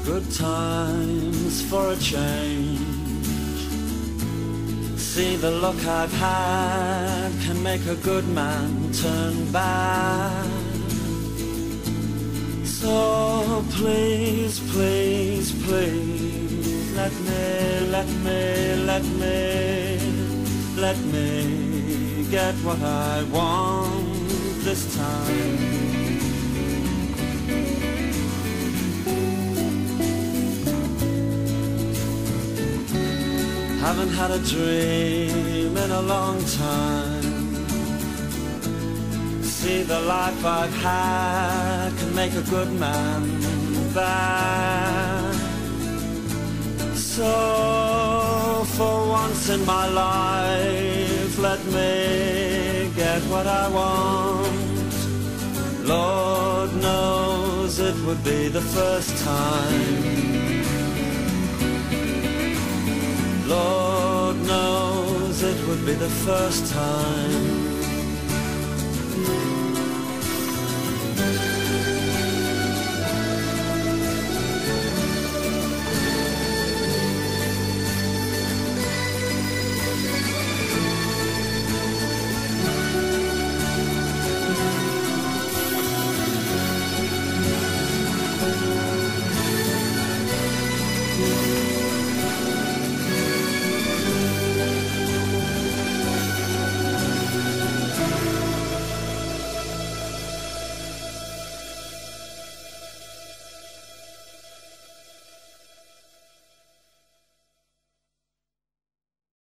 Good times for a change. See, the luck I've had can make a good man turn bad. So please, please, please, let me get what I want this time. Haven't had a dream in a long time. See, the life I've had can make a good man bad. So for once in my life, let me get what I want. Lord knows it would be the first time. Lord knows it would be the first time.